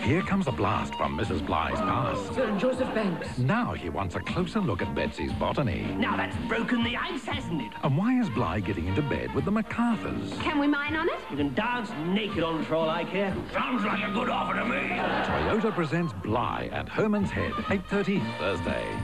Here comes a blast from Mrs. Bligh's past. Sir Joseph Banks. Now he wants a closer look at Betsy's botany. Now that's broken the ice, hasn't it? And why is Bligh getting into bed with the MacArthurs? Can we mine on it? You can dance naked on it for all I care. Sounds like a good offer to me. Toyota presents Bligh at Herman's Head, 8:30 Thursday.